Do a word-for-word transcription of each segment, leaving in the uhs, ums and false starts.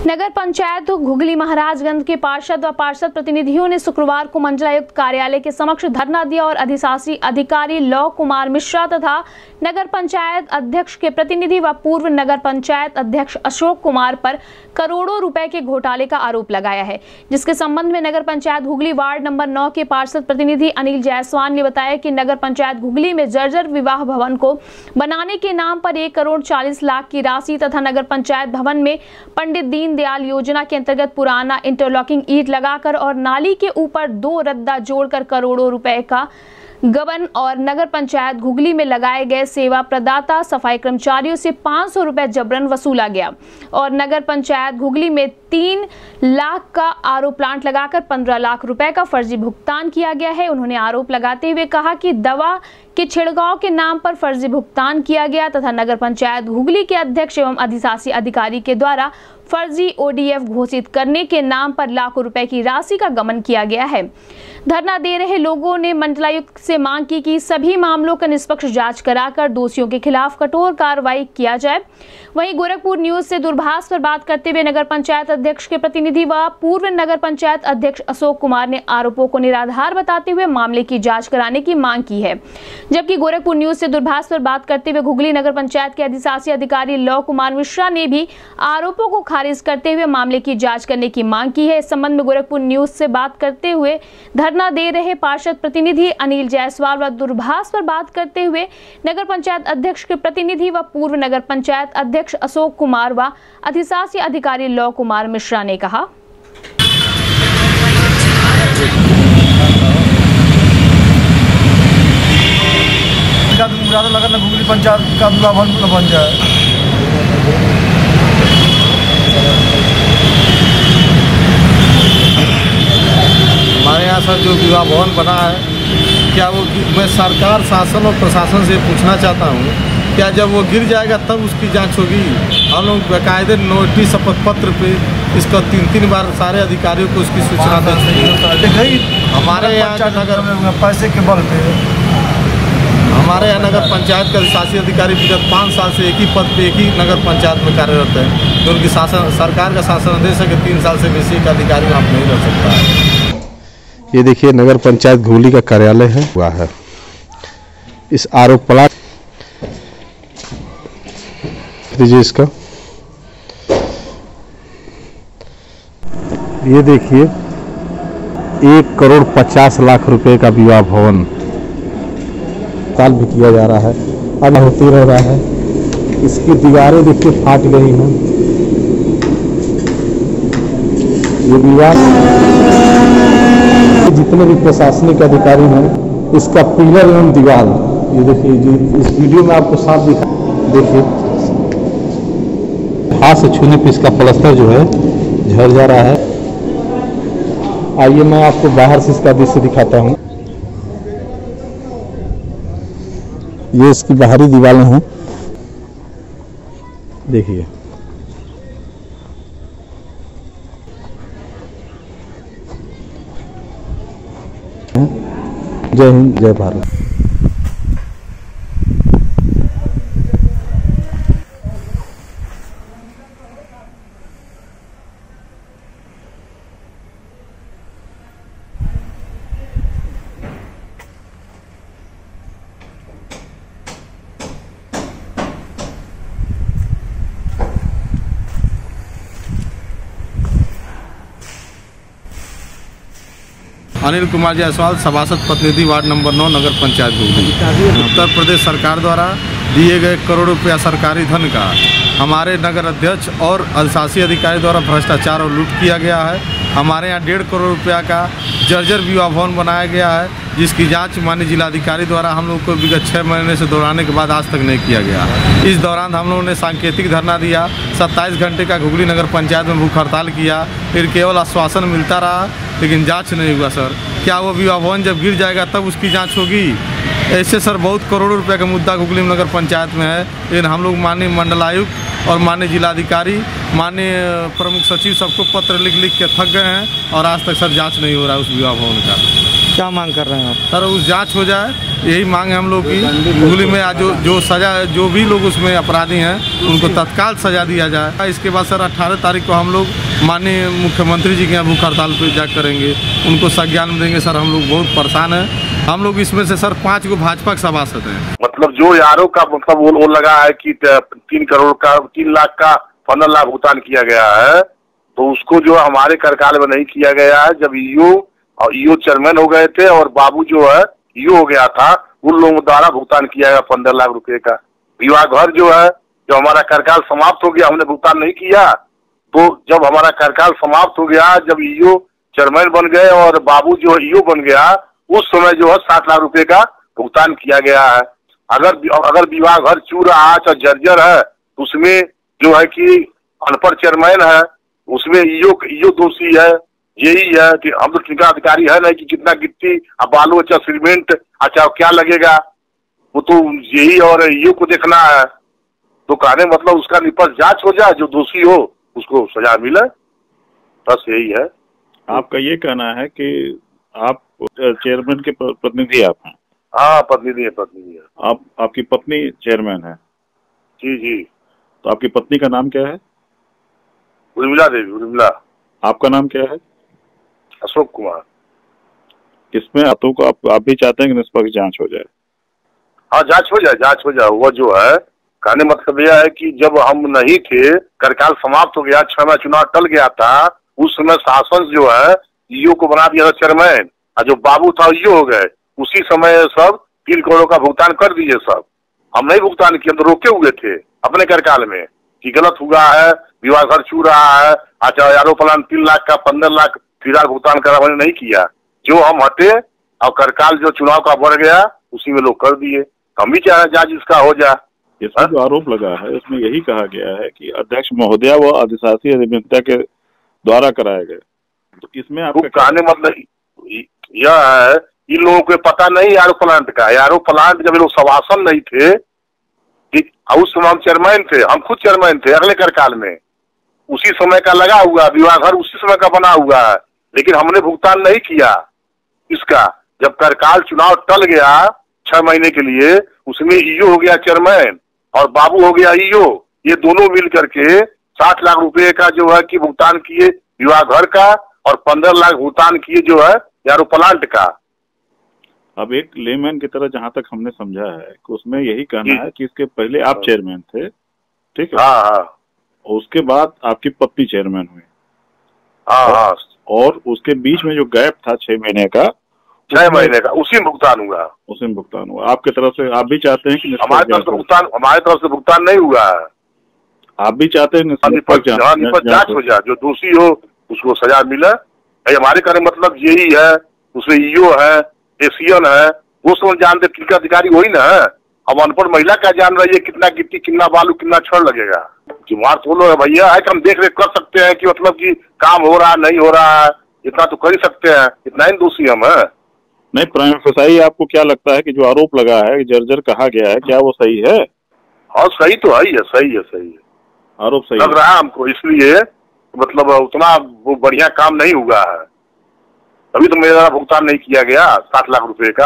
नगर पंचायत घुघली महाराजगंज के पार्षद व पार्षद प्रतिनिधियों ने शुक्रवार को मंडलायुक्त कार्यालय के समक्ष धरना दिया और अधिशासी अधिकारी लौ कुमार मिश्रा तथा नगर पंचायत अध्यक्ष के प्रतिनिधि व पूर्व नगर पंचायत अध्यक्ष अशोक कुमार पर करोड़ों रुपए के घोटाले का आरोप लगाया है, जिसके संबंध में नगर पंचायत घुघली वार्ड नंबर नौ के पार्षद प्रतिनिधि अनिल जायसवाल ने बताया कि नगर पंचायत घुघली में जर्जर विवाह भवन को बनाने के नाम पर एक करोड़ चालीस लाख की राशि तथा नगर पंचायत भवन में पंडित दीनदयाल योजना के अंतर्गत पुराना इंटरलॉकिंग ईंट लगाकर और नाली के ऊपर दो रद्दा जोड़कर करोड़ों रुपए का गबन और नगर पंचायत घुघली में लगाए गए सेवा प्रदाता सफाई कर्मचारियों से पाँच सौ रुपए जबरन वसूला गया और नगर पंचायत घुघली में तीन लाख का आर ओ प्लांट लगाकर पंद्रह लाख रुपए का फर्जी भुगतान किया गया है। उन्होंने आरोप लगाते हुए कहा कि दवा के छिड़काव के नाम पर फर्जी भुगतान किया गया तथा नगर पंचायत घुघली के अध्यक्ष एवं अधिशासी अधिकारी के द्वारा फर्जी ओ डी एफ घोषित करने के नाम पर लाखों रुपए की राशि का गबन किया गया है। धरना दे रहे लोगों ने मंडलायुक्त से मांग की कि सभी मामलों का निष्पक्ष जांच कराकर दोषियों के खिलाफ कठोर कार्रवाई किया जाए। वहीं गोरखपुर न्यूज से दूरभाष पर बात करते हुए नगर पंचायत अध्यक्ष के प्रतिनिधि व पूर्व नगर पंचायत अध्यक्ष अशोक कुमार ने आरोपों को निराधार बताते हुए मामले की जांच कराने की मांग की है, जबकि गोरखपुर न्यूज से दूरभाष पर बात करते हुए घुघली नगर पंचायत के अधिशासी अधिकारी लौ कुमार मिश्रा ने भी आरोपों को खारिज करते हुए मामले की जांच करने की मांग की है। इस संबंध में गोरखपुर न्यूज से बात करते हुए धरना दे रहे पार्षद प्रतिनिधि अनिल जायसवाल व दूरभाष पर बात करते हुए नगर पंचायत अध्यक्ष के प्रतिनिधि व पूर्व नगर पंचायत अध्यक्ष अशोक कुमार व अधिशासी अधिकारी लौ कुमार मिश्रा ने कहा, घुघली पंचायत का विवाह भवन बन जाए। हमारे यहाँ सर जो विवाह भवन बना है, क्या वो मैं सरकार शासन और प्रशासन से पूछना चाहता हूँ, क्या जब वो गिर जाएगा तब उसकी जांच होगी? हम लोग बाकायदे नोटिस शपथ पत्र पे इसका तीन तीन बार सारे अधिकारियों को उसकी सूचना दे चुके। हमारे यहाँ नगर पैसे के बल पे हमारे यहाँ नगर पंचायत का शासी अधिकारी विगत पाँच साल से एक ही पद पे एक ही नगर पंचायत में कार्यरत है, तो उनकी शासन सरकार का शासन आदेश है कि तीन साल से बेसी का अधिकारी वहाँ नहीं रह सकता है। ये देखिए नगर पंचायत घुघली का कार्यालय है हुआ है। इस आरोप प्लाट दीजिए इसका, ये देखिए एक करोड़ पचास लाख रुपए का विवाह भवन साल भी किया जा रहा है, अब होती रह रहा है। इसकी दीवारें देखिए फाट गई हैं। ये विवाह जितने भी प्रशासनिक अधिकारी हैं, इसका पिलर एवं दीवार ये देखिए जी, इस वीडियो में आपको साफ दिखा, देखिए हाथ से छूने पे इसका प्लास्टर जो है झड़ जा रहा है। आइए मैं आपको बाहर से इसका दृश्य दिखाता हूँ। ये इसकी बाहरी दीवारें हैं, देखिए जय हिंद जय भारत। अनिल कुमार जायसवाल, सभासद प्रतिनिधि वार्ड नंबर नौ नगर पंचायत घुघली। उत्तर प्रदेश सरकार द्वारा दिए गए करोड़ रुपया सरकारी धन का हमारे नगर अध्यक्ष और अधिशासी अधिकारी द्वारा भ्रष्टाचार और लूट किया गया है। हमारे यहाँ डेढ़ करोड़ रुपया का जर्जर विवाह भवन बनाया गया है, जिसकी जांच माननीय जिलाधिकारी द्वारा हम लोग को विगत छः महीने से दौड़ाने के बाद आज तक नहीं किया गया। इस दौरान हम लोगों ने सांकेतिक धरना दिया, सत्ताईस घंटे का घुघली नगर पंचायत में भूख हड़ताल किया, फिर केवल आश्वासन मिलता रहा लेकिन जांच नहीं हुआ। सर क्या वो विवाह भवन जब गिर जाएगा तब उसकी जांच होगी? ऐसे सर बहुत करोड़ों रुपए का मुद्दा घुगली नगर पंचायत में है, लेकिन हम लोग माननीय मंडलायुक्त और माननीय जिलाधिकारी, माननीय प्रमुख सचिव सबको पत्र लिख लिख के थक गए हैं और आज तक सर जांच नहीं हो रहा है उस विवाह भवन का। क्या मांग कर रहे हैं आप? सर उस जांच हो जाए, यही मांग है हम लोग की। घुगली में आज जो जो सजा जो भी लोग उसमें अपराधी हैं उनको तत्काल सजा दिया जाए। इसके बाद सर अट्ठारह तारीख को हम लोग माननीय मुख्यमंत्री जी के यहाँ भूख हड़ताल पर जा करेंगे, उनको संज्ञान देंगे। सर हम लोग बहुत परेशान हैं। हम लोग इसमें से सर पाँच को भाजपा के सभासद हैं। मतलब जो यारों का मतलब वो, वो लगा है कि तीन करोड़ का तीन लाख का पंद्रह लाख भुगतान किया गया है, तो उसको जो हमारे कार्यकाल में नहीं किया गया है। जब ईओ और ईओ चेयरमैन हो गए थे और बाबू जो है ईओ हो गया था, उन लोगों द्वारा भुगतान किया गया पंद्रह लाख रुपए का। विवाह घर जो है, जो हमारा कार्यकाल समाप्त हो गया, हमने भुगतान नहीं किया। तो जब हमारा कार्यकाल समाप्त हो गया, जब ईओ चेयरमैन बन गए और बाबू जो ईओ बन गया, उस समय जो है सात लाख रुपए का भुगतान किया गया है। अगर अगर विवाह घर चूर आँच और जर्जर है, तो उसमें जो है कि अनपढ़ चेयरमैन है, उसमें ईओ ईओ दोषी है। यही है कि हम तो ठेका अधिकारी है नहीं कि कितना गिट्टी अब बालू अच्छा सीमेंट अच्छा क्या लगेगा, वो तो यही और ईओ को देखना है। तो कहने मतलब उसका निष्पक्ष जांच हो जाए, जो दोषी हो उसको सजा मिले, बस यही है। आपका ये कहना है कि आप चेयरमैन के प्रतिनिधि आप हैं? हाँ, प्रतिनिधि है, प्रतिनिधि है। आप आपकी पत्नी चेयरमैन है? जी जी। तो आपकी पत्नी का नाम क्या है? उर्मिला देवी। उर्मिला। आपका नाम क्या है? अशोक कुमार। इसमें तो को आप, आप भी चाहते हैं कि निष्पक्ष जांच हो जाए? हाँ, जांच हो जाए, जांच हो जाए। वो जो है कहने मतलब यह है कि जब हम नहीं थे, कार्यकाल समाप्त हो गया, छह में चुनाव टल गया था, उस समय शासन जो है ईओ को बना दिया था चेयरमैन, और जो बाबू था ईओ हो गए। उसी समय सब तीन करोड़ का भुगतान कर दीजिए। सब हम नहीं भुगतान किए, तो रोके हुए थे अपने कार्यकाल में कि गलत हुआ है, विवाह घर छू रहा है। अच्छा, यारो प्लान तीन लाख का पंद्रह लाख फिलहाल भुगतान करा, मैंने नहीं किया। जो हम हटे और कार्यकाल जो चुनाव का बढ़ गया, उसी में लोग कर दिए। हम भी चाह रहे जांच इसका हो जाए। इसमें जो आरोप लगा है, इसमें यही कहा गया है कि अध्यक्ष महोदया व अधिशासी अभियंता के द्वारा कराए गए। तो इसमें आपका कहने मतलब यह है, इन लोगों को पता नहीं यारो प्लांट का। यारो प्लांट जब लोग सभासन नहीं थे, उस समय हम चेयरमैन थे, हम खुद चेयरमैन थे अगले कार्यकाल में, उसी समय का लगा हुआ विवाह घर, उसी समय का बना हुआ है, लेकिन हमने भुगतान नहीं किया इसका। जब कार्यकाल चुनाव टल गया छह महीने के लिए, उसमें ईओ हो गया चेयरमैन और बाबू हो गया ईओ, ये दोनों मिल करके साठ लाख रुपए का जो है कि भुगतान किए विवाह घर का, और पंद्रह लाख भुगतान किए जो है यारो प्लांट का। अब एक लेमैन की तरह जहां तक हमने समझा है कि उसमें यही कहना है कि इसके पहले आप चेयरमैन थे, ठीक है? हाँ हाँ। उसके बाद आपकी पत्नी चेयरमैन हुई। हाँ हाँ। और उसके बीच में जो गैप था छह महीने का, छह महीने का उसी में भुगतान हुआ। उसी में भुगतान हुआ आपकी तरफ से? आप भी चाहते हैं कि हमारी तरफ से भुगतान हमारी तरफ से भुगतान नहीं हुआ है। आप भी चाहते हैं निष्पक्ष जांच हो जाए, जो दोषी हो उसको सजा मिले। हमारे कहने मतलब यही है। उसमें ईओ है, एसीएन है, वो सब जानते, ठेका अधिकारी वही ना है। अब अनपढ़ महिला क्या जान रही है कितना गिट्टी, कितना बालू, कितना छड़ लगेगा? जुमार तो लो है भैया, है कि हम देख रेख कर सकते हैं कि मतलब कि काम हो रहा है नहीं हो रहा है, इतना तो कर ही सकते हैं, इतना ही दोषी हम है। नहीं, प्राइम फसाई आपको क्या लगता है कि जो आरोप लगा है, जर्जर कहा गया है, क्या वो सही है? हाँ, सही तो है ही है, सही है, सही है। आरोप सही लग रहा है हमको, इसलिए मतलब उतना वो बढ़िया काम नहीं हुआ है, तभी तो मेरा भुगतान नहीं किया गया सात लाख रुपए का।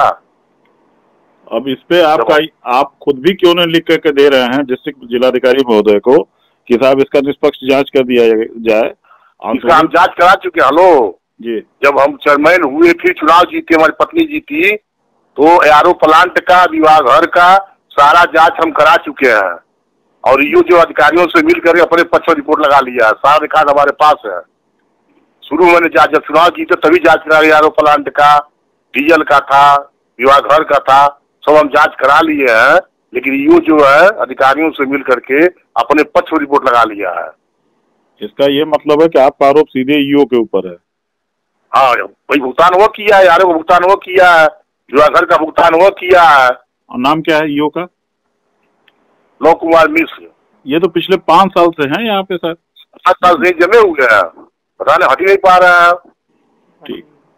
अब इस पे आपका आप खुद भी क्यों नहीं लिख करके दे रहे हैं डिस्ट्रिक्ट जिलाधिकारी महोदय को कि साहब इसका निष्पक्ष जांच कर दिया जाए? इसका हम जांच करा चुके। हेलो जी, जब हम चेयरमैन हुए, फिर चुनाव जीते, हमारी पत्नी जीती, तो एआरओ प्लांट का, विवाह घर का सारा जांच हम करा चुके हैं। और ये जो अधिकारियों से मिलकर अपने पक्ष में रिपोर्ट लगा लिया है, सारा रिकॉर्ड हमारे पास है। शुरू में जब चुनाव जीते तभी जांच करा लिया, एआरओ प्लांट का, डीजल का था, विवाह घर का था, सब हम जांच करा लिए हैं। लेकिन ये जो है अधिकारियों से मिल करके अपने पक्ष में रिपोर्ट लगा लिया है। इसका ये मतलब है कि आपका आरोप सीधे ईओ के ऊपर है? हाँ, वही भुगतान वो किया है, यारों का भुगतान वो किया है, विवाह घर का भुगतान वो किया है। और नाम क्या है ईओ का? लव कुमार मिश्र। ये तो पिछले पांच साल से हैं यहाँ पे सर। पाँच साल से जमे हुए हैं, पता नहीं हट ही नहीं पा रहे हैं। ठीक,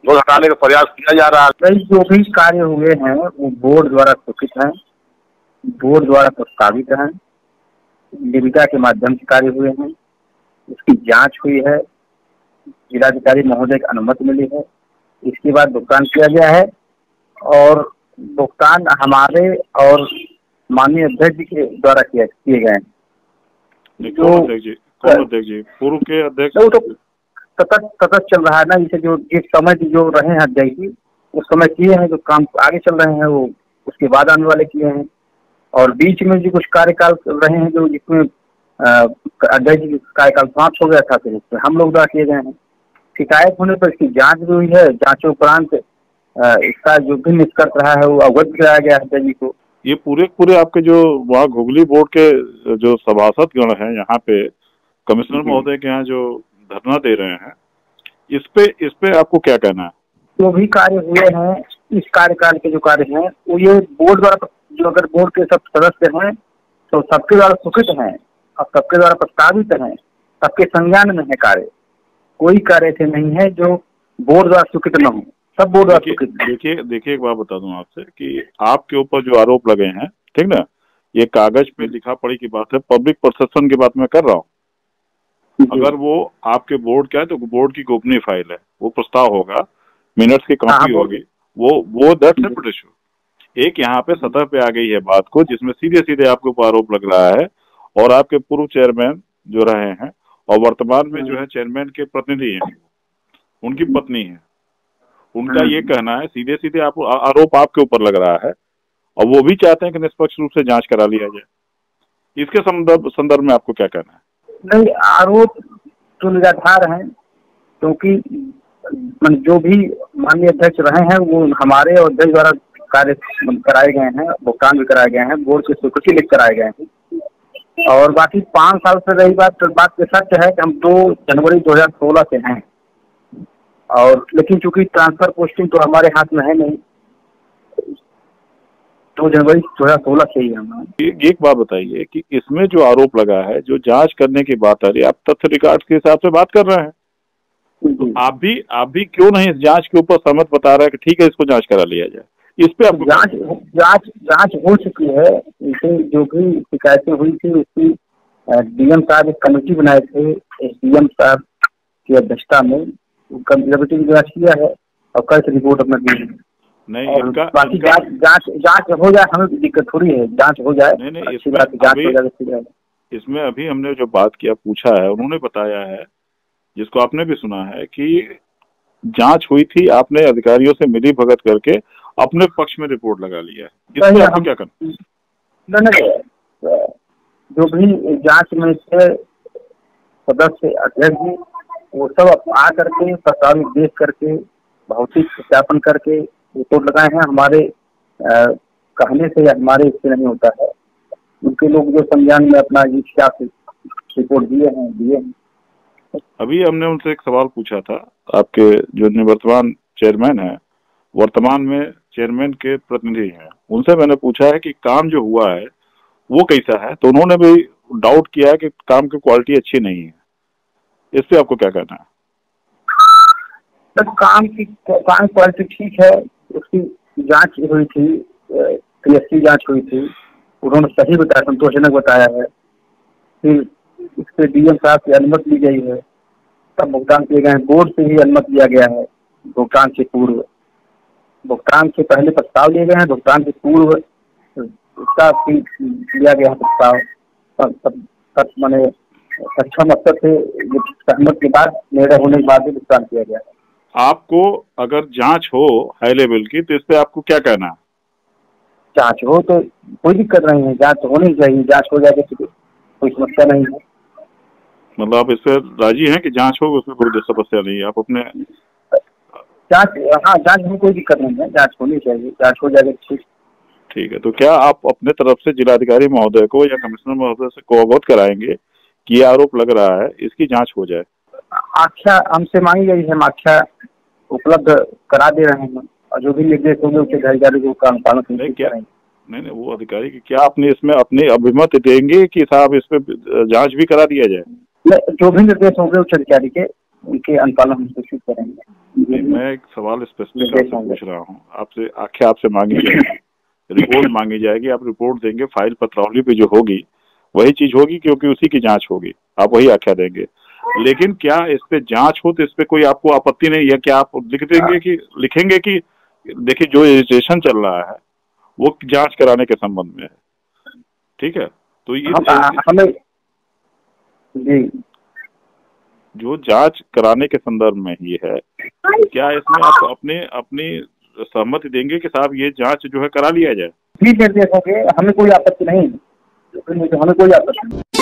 वो हटाने का प्रयास किया जा रहा है। कई जो भी कार्य हुए हैं वो बोर्ड द्वारा स्वीकृत हैं, बोर्ड द्वारा प्रस्तावित हैं, निविदा के माध्यम से कार्य हुए हैं, उसकी जांच हुई है, जिलाधिकारी महोदय की अनुमति मिली है, इसके बाद भुगतान किया गया है और भुगतान हमारे और माननीय अध्यक्ष जी के द्वारा किए किए गए हैं। कौन अध्यक्ष जी? कौन अध्यक्ष जी? पूर्व के अध्यक्ष? वो तो सतत सतत चल रहा है ना, जैसे जो जिस समय जो रहे हैं अध्यक्ष जी उस समय किए हैं, जो काम आगे चल रहे हैं वो उसके बाद आने वाले किए हैं, और बीच में जो कुछ कार्यकाल रहे हैं जो जिसमें अध्यक्ष जी कार्यकाल समाप्त हो गया था, फिर इसमें हम लोग द्वारा किए गए हैं। शिकायत होने पर इसकी जांच भी हुई है, जांचोपरांत इसका जो भी निष्कर्ष रहा है वो अवगत कराया गया अध्यक्ष जी को। ये पूरे पूरे आपके जो वहाँ घुगली बोर्ड के जो सभासद गण हैं यहाँ पे कमिश्नर महोदय के यहाँ जो धरना दे रहे हैं, इस पे इस पे आपको क्या कहना है? जो भी कार्य हुए हैं इस कार्यकाल के जो कार्य हैं वो ये बोर्ड द्वारा, जो अगर बोर्ड के सब सदस्य हैं तो सबके द्वारा स्वीकृत हैं और सबके द्वारा प्रस्तावित हैं, सबके संज्ञान में है कार्य। कोई कार्य ऐसे नहीं है जो बोर्ड द्वारा स्वीकृत न हो, सब बोर्ड द्वारा स्वीकृत। देखिए देखिए एक बात बता दूं आपसे कि आपके ऊपर जो आरोप लगे हैं, ठीक ना, ये कागज पे लिखा पढ़ी की बात है, पब्लिक परसेप्शन की बात मैं कर रहा हूँ। अगर वो आपके बोर्ड का है तो बोर्ड की गोपनीय फाइल है, वो प्रस्ताव होगा, मिनट्स की कॉपी होगी, वो वो दैट्स सेपरेट इशू। एक यहाँ पे सतह पे आ गई है बात को जिसमें सीधे सीधे आपके ऊपर आरोप लग रहा है, और आपके पूर्व चेयरमैन जो रहे हैं और वर्तमान में जो है चेयरमैन के प्रतिनिधि हैं, उनकी पत्नी है, उनका ये कहना है सीधे सीधे आप आरोप आपके ऊपर लग रहा है, और वो भी चाहते हैं कि निष्पक्ष रूप से जांच करा लिया जाए। इसके संदर्भ संदर्भ में आपको क्या कहना है? नहीं, आरोप तो निराधार हैं, क्योंकि जो भी माननीय अध्यक्ष रहे हैं वो हमारे और अध्यक्ष द्वारा कार्य कराए गए हैं, भुगतान भी कराए गए हैं, बोर्ड की स्वीकृति लिख कराए गए हैं। और बाकी पाँच साल से रही बात बात के सच है कि हम दो जनवरी दो हजार सोलह से हैं, और लेकिन चूंकि ट्रांसफर पोस्टिंग तो हमारे हाथ में है नहीं, दो जनवरी दो हजार सोलह से ही हम। एक बात बताइए कि इसमें जो आरोप लगा है, जो जांच करने की बात आ रही है, आप तथ्य रिकॉर्ड के हिसाब से बात कर रहे हैं, तो आप भी आप भी क्यों नहीं इस जांच के ऊपर सहमत बता रहे हैं कि ठीक है इसको जांच करा लिया जाए? इस पे आपको जांच जांच जांच हो चुकी है। इसे जो भी शिकायतें हुई थी उसकी डीएम साहब एक कमेटी बनाए थे, डीएम साहब की अध्यक्षता में कमेटी ने जांच किया है और कल रिपोर्ट अपना दी है। नहीं, इनका बाकी जांच जांच जांच हो जाए, हमें दिक्कत थोड़ी है, जांच हो जाए। नहीं नहीं इसमें अभी, इसमें अभी हमने जो बात किया पूछा है, उन्होंने बताया है, जिसको आपने भी सुना है, कि जांच हुई थी, आपने अधिकारियों से मिली भगत करके अपने पक्ष में रिपोर्ट लगा लिया है। इसमें आपको क्या करना? नहीं, जो भी जांच में से सदस्य अध्यक्ष जी वो सब आ करके प्रस्तावित देख करके भौतिक सत्यापन करके रिपोर्ट लगाए हैं। हमारे आ, कहने से या हमारे इससे नहीं होता है, उनके लोग जो संज्ञान में अपना हिसाब से रिपोर्ट दिए हैं दिए हैं अभी हमने उनसे एक सवाल पूछा था, आपके जो निवर्तमान चेयरमैन है, वर्तमान में चेयरमैन के प्रतिनिधि हैं, उनसे मैंने पूछा है कि काम जो हुआ है वो कैसा है, तो उन्होंने भी डाउट किया है कि काम की क्वालिटी अच्छी नहीं है। इस पे आपको क्या कहना है? तो काम की काम क्वालिटी ठीक है, उसकी जांच हुई थी, पीएससी जांच हुई थी, उन्होंने सही बताया, संतोषजनक बताया है। फिर इसके डीएम साहब की अनुमति ली गई है, सब भुगतान किए गए हैं, बोर्ड से ही अनुमति दिया गया है। भुगतान से पूर्व, भुगतान से पहले प्रस्ताव लिए गए हैं, भुगतान से पूर्व उसका दिया गया है प्रस्ताव। सब सब मैंने सक्षम स्तर से सहमत के बाद निर्णय होने के बाद भी भुगतान किया गया है। आपको अगर जांच हो हाई लेवल की तो इस पे आपको क्या कहना है? जांच हो तो कोई दिक्कत नहीं है, जांच होनी चाहिए, जांच हो जाएगी तो कोई समस्या नहीं है। मतलब आप इस पर राजी हैं कि जांच हो, उसमें कोई समस्या नहीं है? आप अपने जांच, हाँ जांच में कोई दिक्कत नहीं है, जांच होनी चाहिए, जांच हो जाएगी ठीक। ठीक है, तो क्या आप अपने तरफ से जिलाधिकारी महोदय को या कमिश्नर महोदय से को अवगत कराएंगे कि ये आरोप लग रहा है, इसकी जांच हो जाए? आख्या हमसे मांगी गई है, हम आख्या उपलब्ध करा दे रहे हैं, और जो भी निर्देश होंगे उसके अधिकारी को काम पालन नहीं क्या नहीं नहीं वो अधिकारी की क्या अपने इसमें अपने अभिमत देंगे कि साहब इस पे जांच भी करा दिया जाए? जो भी निर्देश होंगे उच्च अधिकारी के, उनके अनुपालन हम सूचित करेंगे। नहीं, मैं एक सवाल स्पेसिफिक आपसे पूछ रहा हूँ। आपसे आख्या आपसे मांगी जाएगी, रिपोर्ट मांगी जाएगी, आप रिपोर्ट देंगे, फाइल पत्रावली पे जो होगी वही चीज होगी, क्योंकि उसी की जांच होगी, आप वही आख्या देंगे। लेकिन क्या इस पे जांच हो तो इस पे कोई आपको आपत्ति नहीं है? क्या आप लिख देंगे कि लिखेंगे कि देखिए जो रजिस्ट्रेशन चल रहा है वो जांच कराने के संबंध में है, ठीक है? तो ये हमें जी जो जांच कराने के संदर्भ में ही है, क्या इसमें आप अपने अपनी सहमति देंगे कि साहब ये जांच जो है करा लिया जाए? ठीक है, देखोगे, हमें कोई आपत्ति नहीं, हमें कोई आपत्ति नहीं।